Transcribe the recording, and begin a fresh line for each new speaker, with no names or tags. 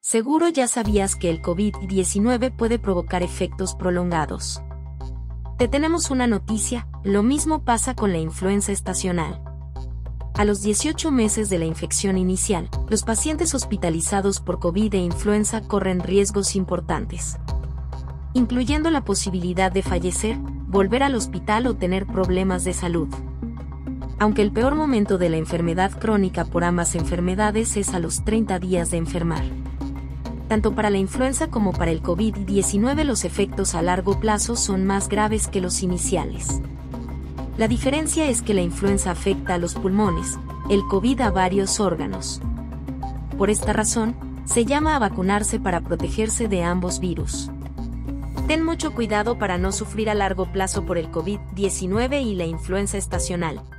Seguro ya sabías que el COVID-19 puede provocar efectos prolongados. Te tenemos una noticia, lo mismo pasa con la influenza estacional. A los 18 meses de la infección inicial, los pacientes hospitalizados por COVID e influenza corren riesgos importantes, incluyendo la posibilidad de fallecer, volver al hospital o tener problemas de salud. Aunque el peor momento de la enfermedad crónica por ambas enfermedades es a los 30 días de enfermar. Tanto para la influenza como para el COVID-19 los efectos a largo plazo son más graves que los iniciales. La diferencia es que la influenza afecta a los pulmones, el COVID a varios órganos. Por esta razón, se llama a vacunarse para protegerse de ambos virus. Ten mucho cuidado para no sufrir a largo plazo por el COVID-19 y la influenza estacional.